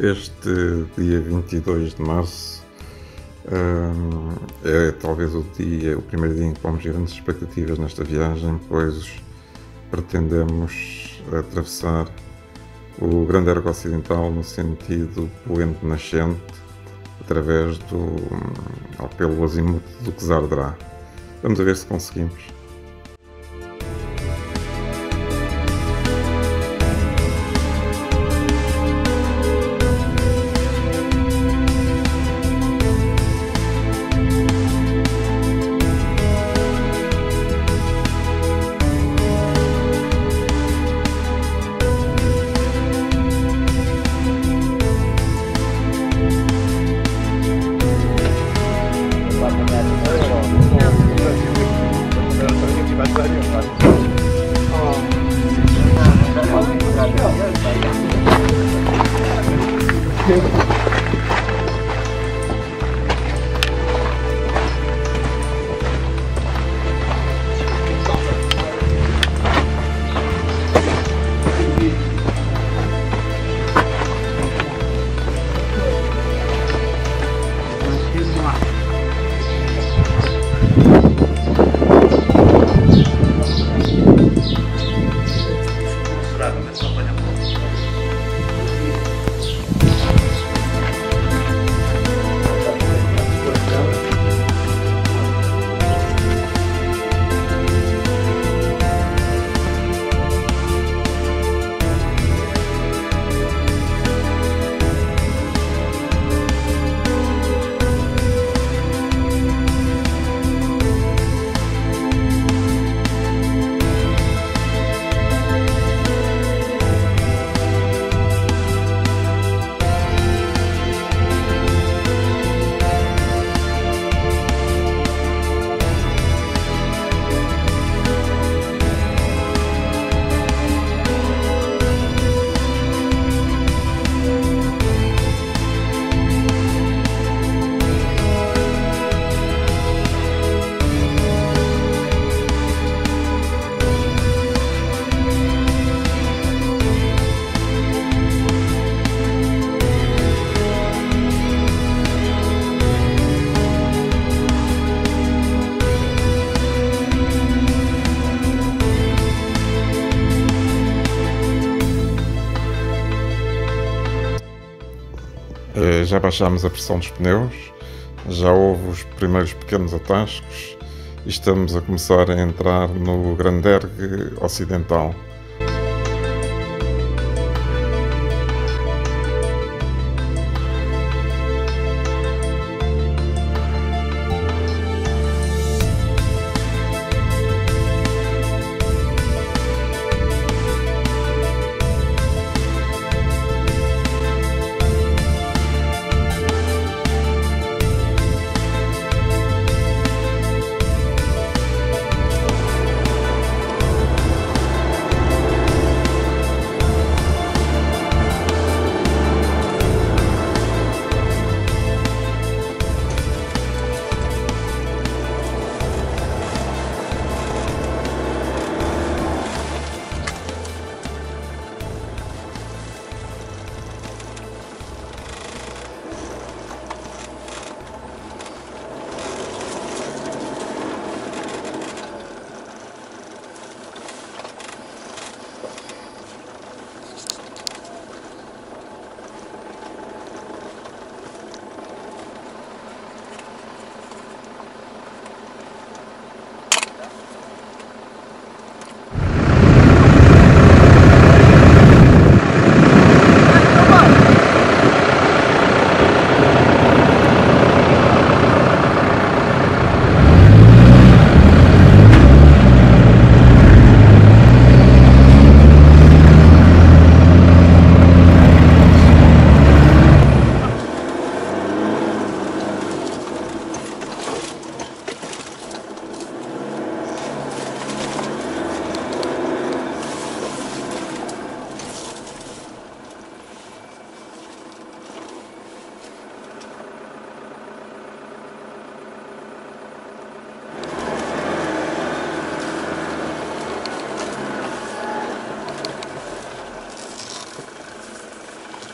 Este dia 22 de março é talvez o primeiro dia em que vamos grandes expectativas nesta viagem, pois pretendemos atravessar o Grande Ergo Ocidental no sentido poente-nascente, através pelo azimuth do Czar. Vamos a ver se conseguimos. Já baixámos a pressão dos pneus, já houve os primeiros pequenos atascos e estamos a começar a entrar no Grande Ergo Ocidental.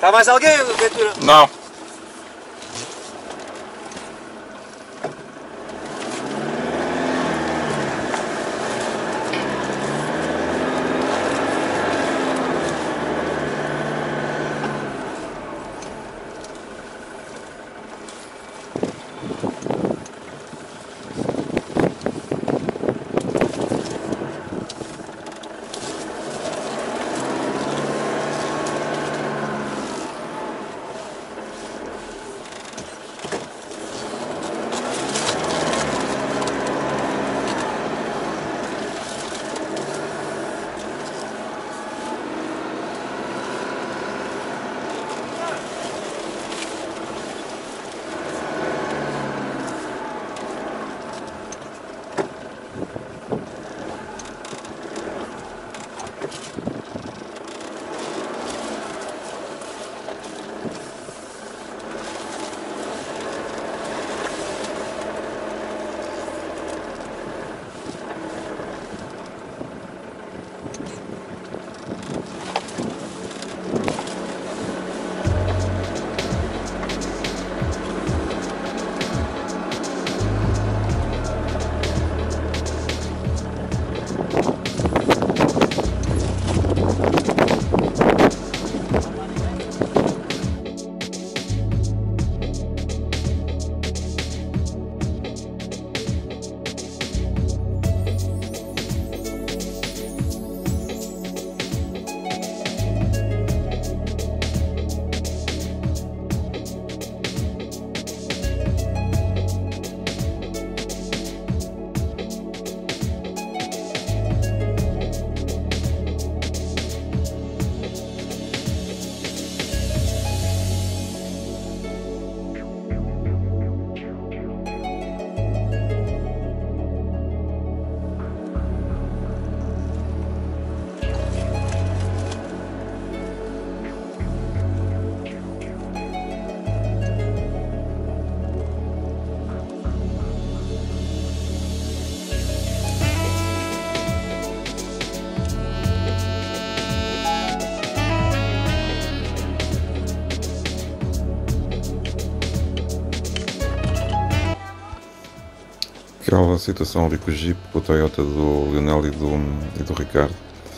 Está mais alguém, Ventura? Não. Aquela situação ali com o Jeep, com o Toyota do Lionel e do Ricardo,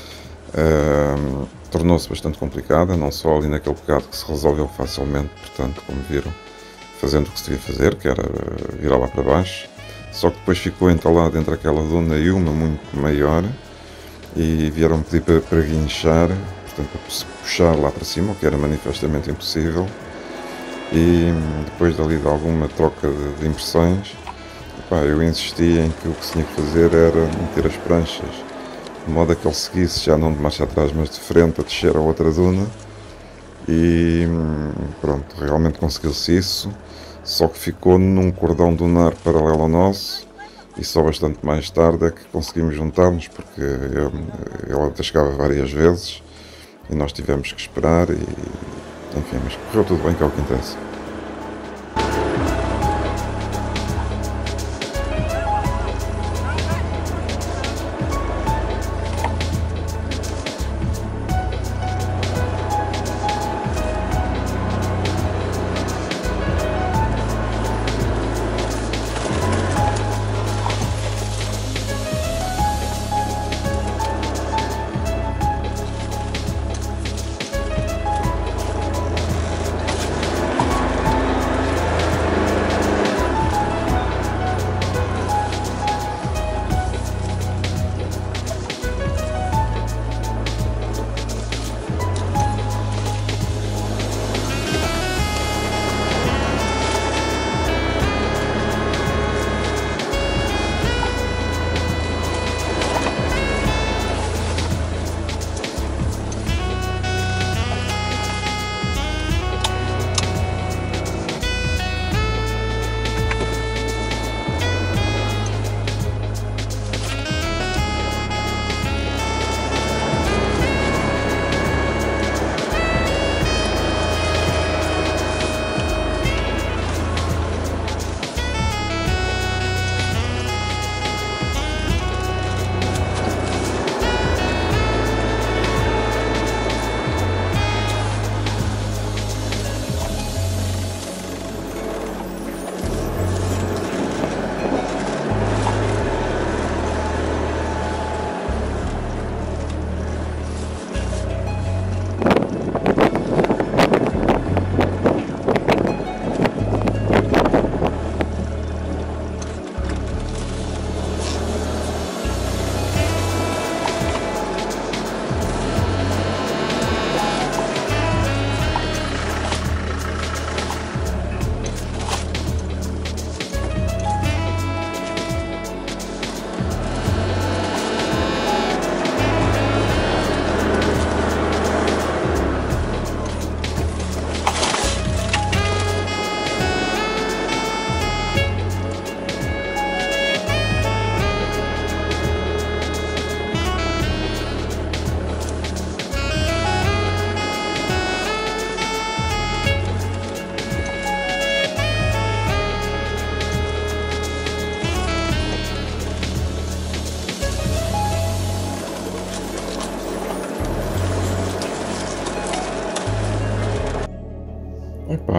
tornou-se bastante complicada, não só ali naquele bocado que se resolveu facilmente, portanto, como viram, fazendo o que se devia fazer, que era virar lá para baixo, só que depois ficou entalado entre aquela duna e uma muito maior, e vieram pedir para guinchar, portanto, para se puxar lá para cima, o que era manifestamente impossível, e depois dali de alguma troca de impressões, eu insisti em que o que se tinha que fazer era meter as pranchas, de modo a que ele seguisse, já não de marcha atrás, mas de frente, a descer a outra duna, e pronto, realmente conseguiu-se isso, só que ficou num cordão dunar paralelo ao nosso, e só bastante mais tarde é que conseguimos juntar-nos, porque ele atascava várias vezes, e nós tivemos que esperar, e enfim, mas correu tudo bem, que é o que interessa.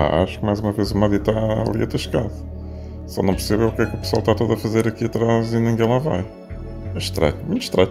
Acho que mais uma vez o Madi está ali atascado. Só não percebeu o que é que o pessoal está todo a fazer aqui atrás e ninguém lá vai. É estranho, muito estranho.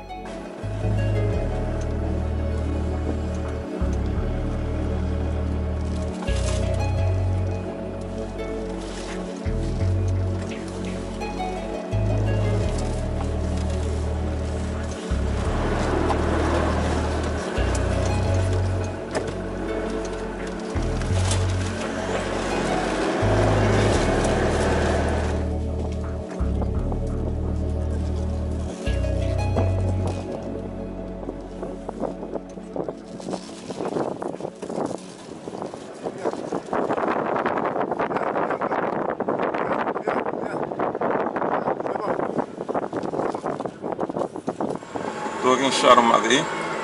Estou a guinchar o Madi.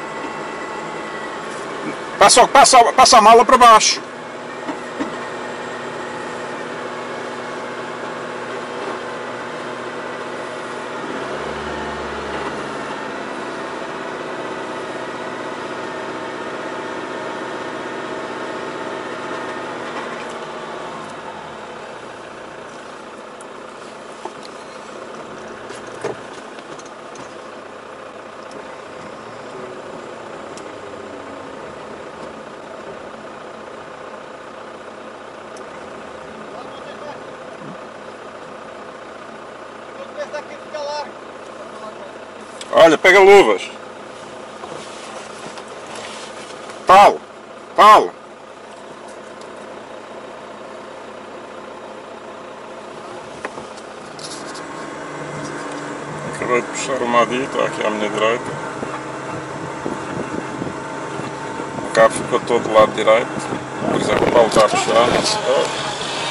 Passa a mala para baixo. Olha, pega luvas. Paulo, Paulo. Acabei de puxar o Madi, está aqui à minha direita. O cabo ficou todo do lado direito. Por exemplo, o Paulo está a puxar, não se pode.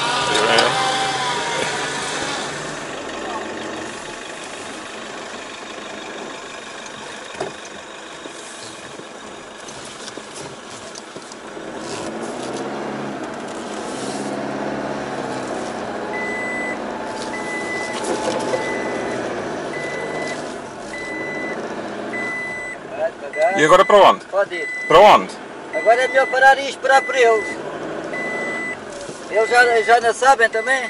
E agora para onde? Pode ir. Para onde? Agora é melhor parar e esperar por eles. Eles já não sabem também.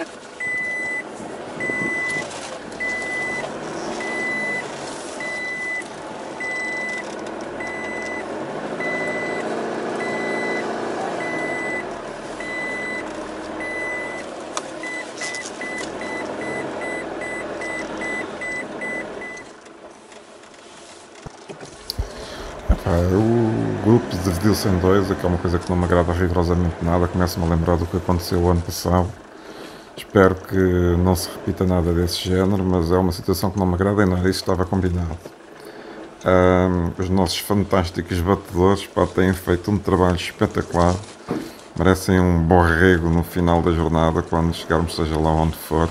O grupo dividiu-se em dois, que é uma coisa que não me agrada rigorosamente nada. Começo-me a lembrar do que aconteceu o ano passado. Espero que não se repita nada desse género, mas é uma situação que não me agrada e não era isso que estava combinado. Os nossos fantásticos batedores têm feito um trabalho espetacular. Merecem um borrego no final da jornada, quando chegarmos, seja lá onde for.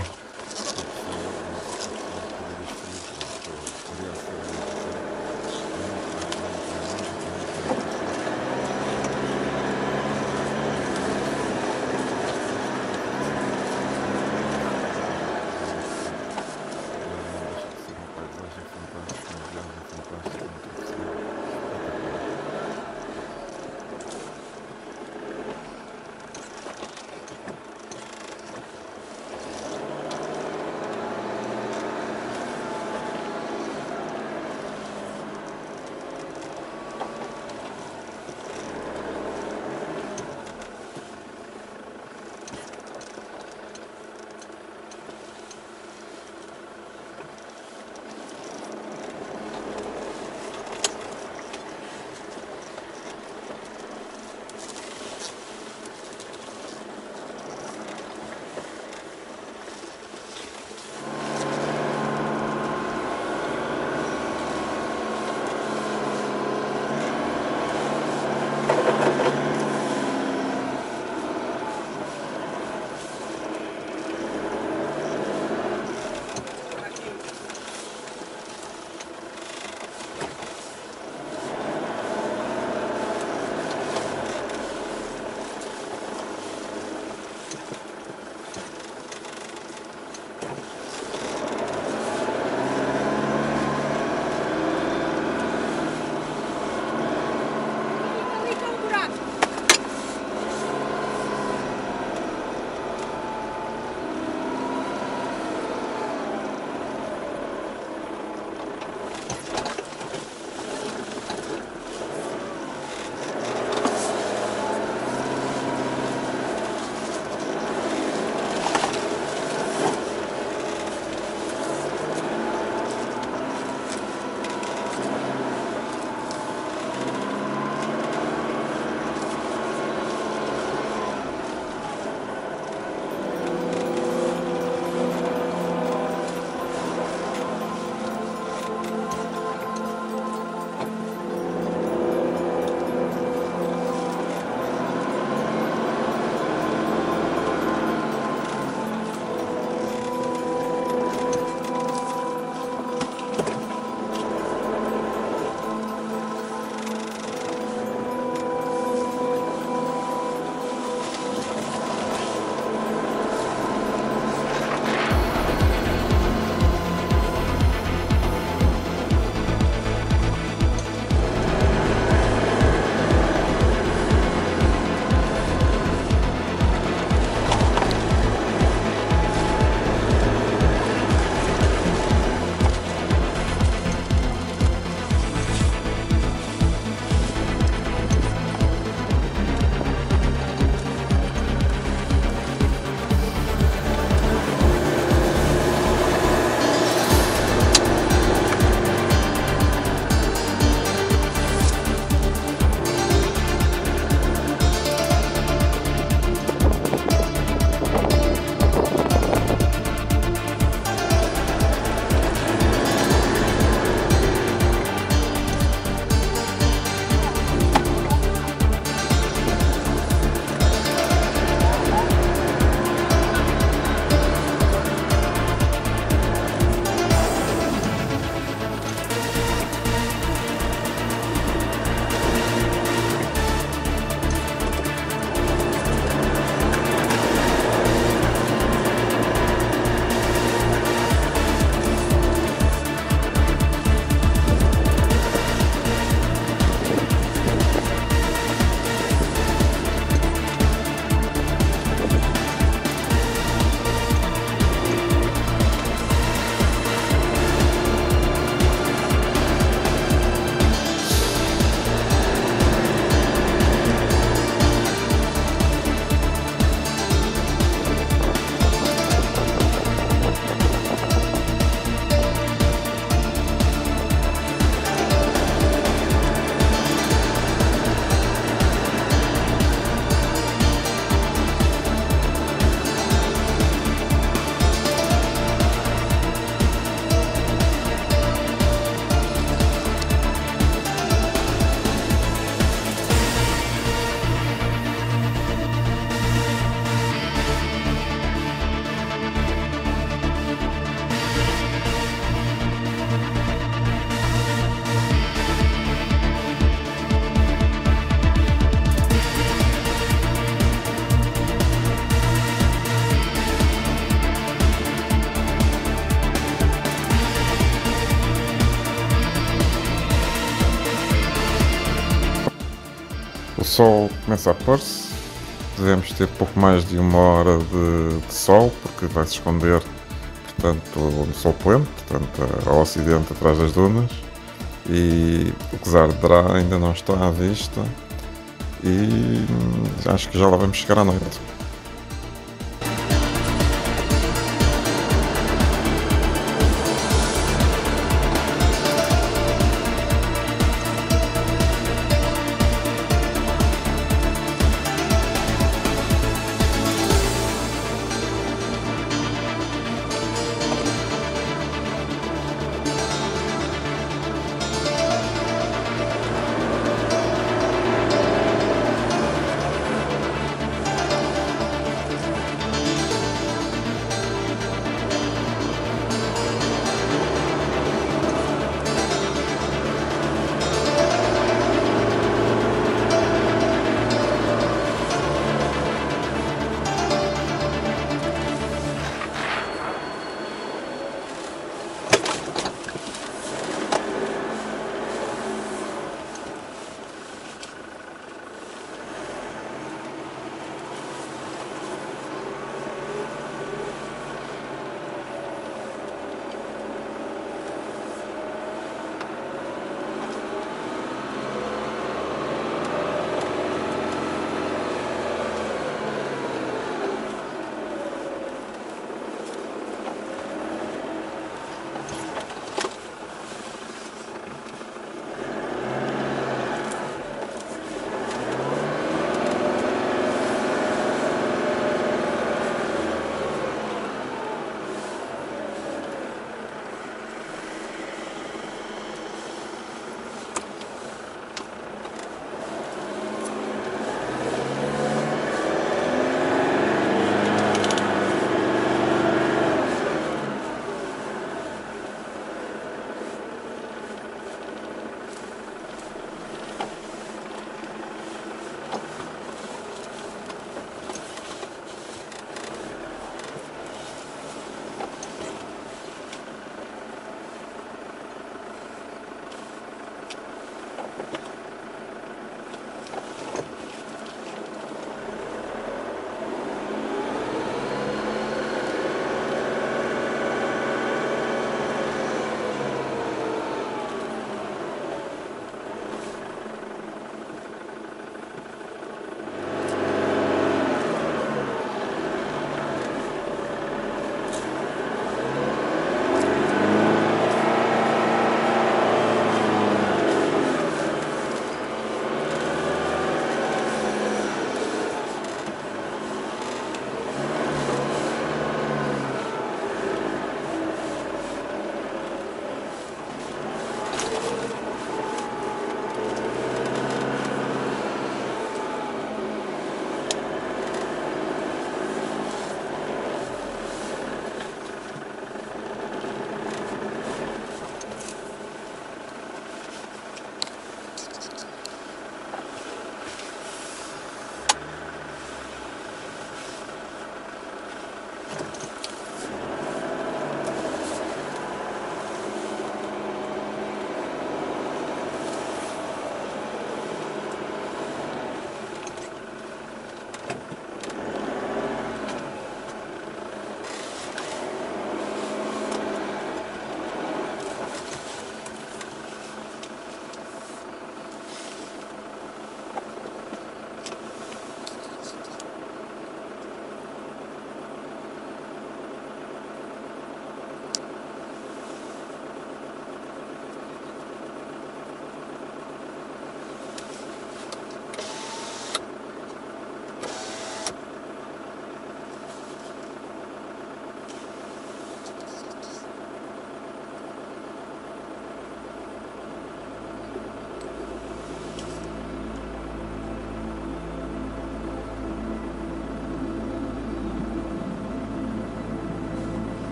sol começa a pôr-se, devemos ter pouco mais de 1 hora de sol, porque vai se esconder, portanto, no sol poente, portanto, ao ocidente, atrás das dunas, e o Czar Drá ainda não está à vista, e acho que já lá vamos chegar à noite.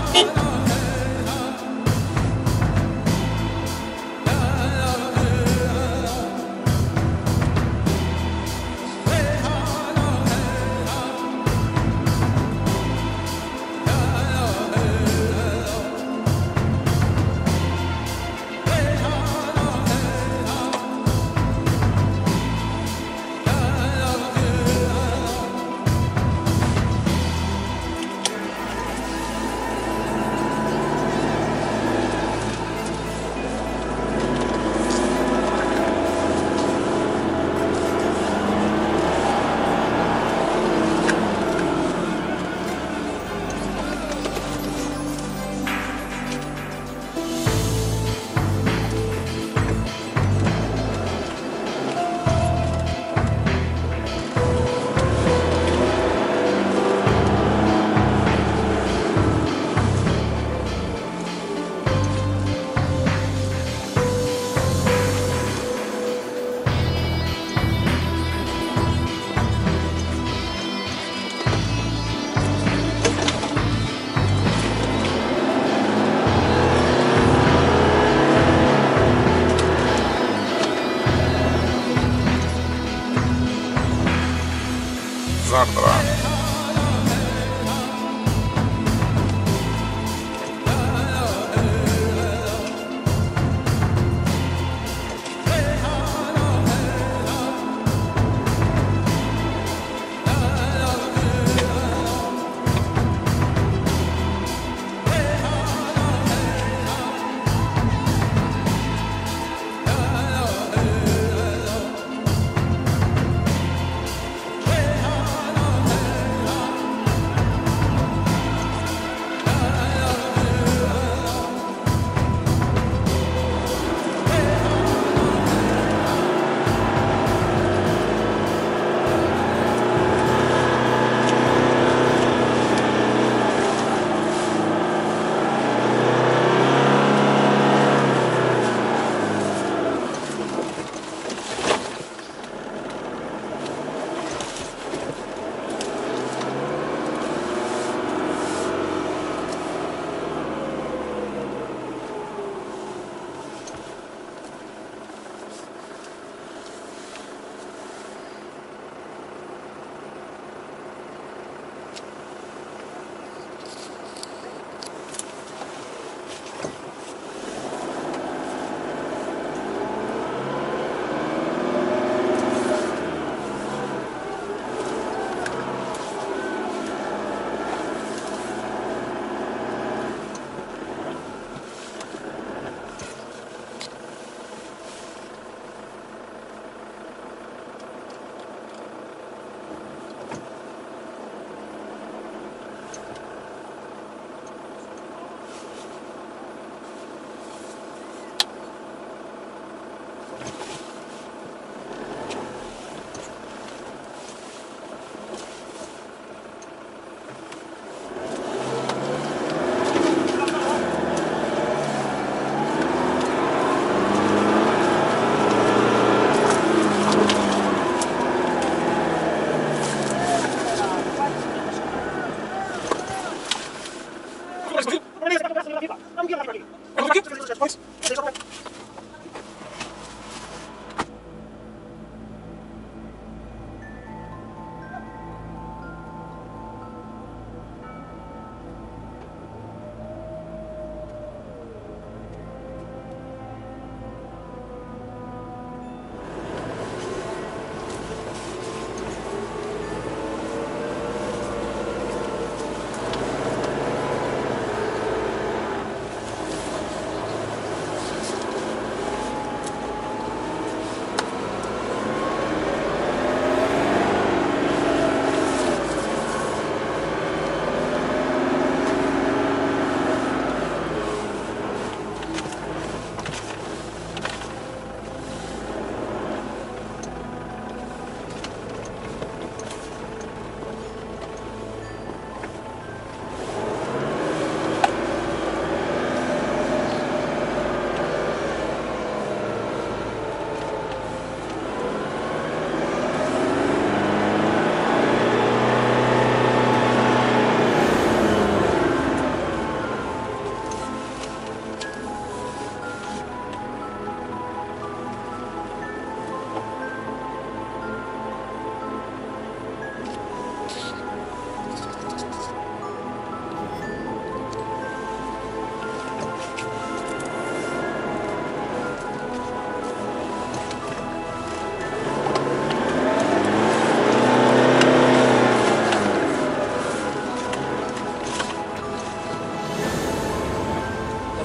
Zardra.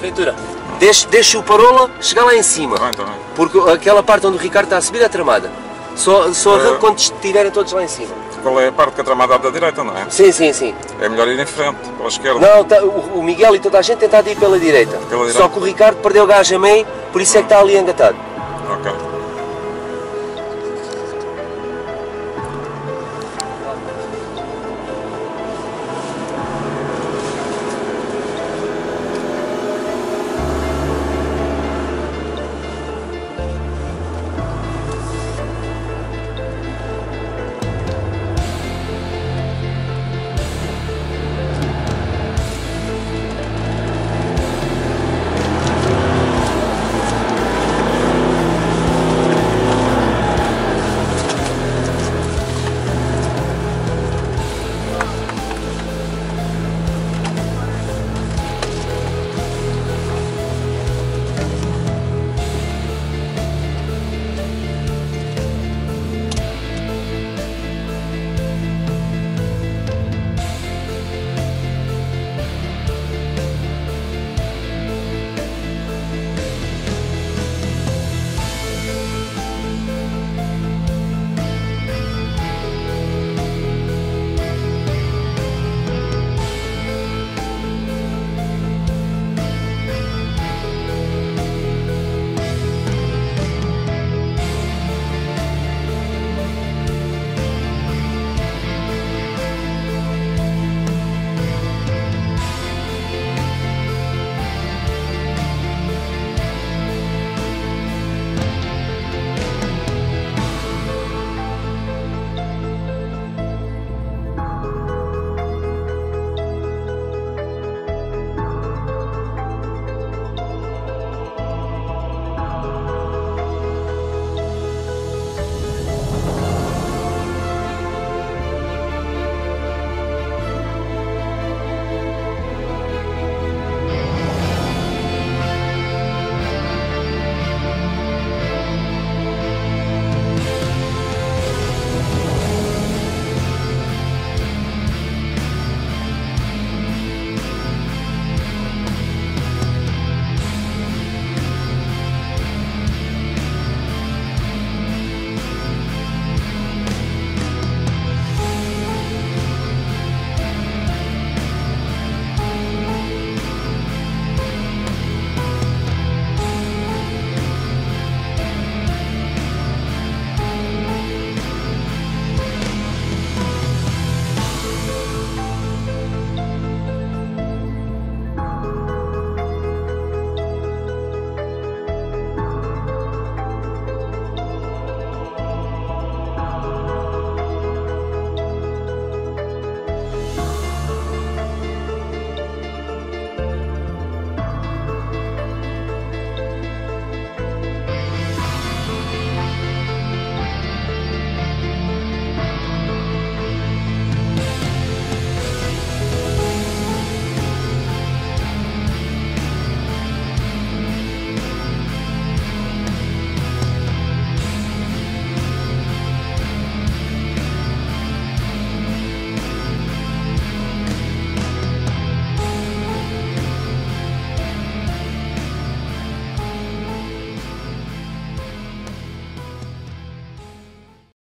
Ventura, deixa o parola chegar lá em cima. Tá bem. Porque aquela parte onde o Ricardo está a subir é tramada. Só arranca quando estiverem todos lá em cima. Qual é a parte que a tramada da direita, não é? Sim, sim, sim. É melhor ir em frente, pela esquerda. Não, o Miguel e toda a gente tenta ir pela direita. Pela direita. Só que o Ricardo perdeu o gás a meio, por isso é que está ali engatado.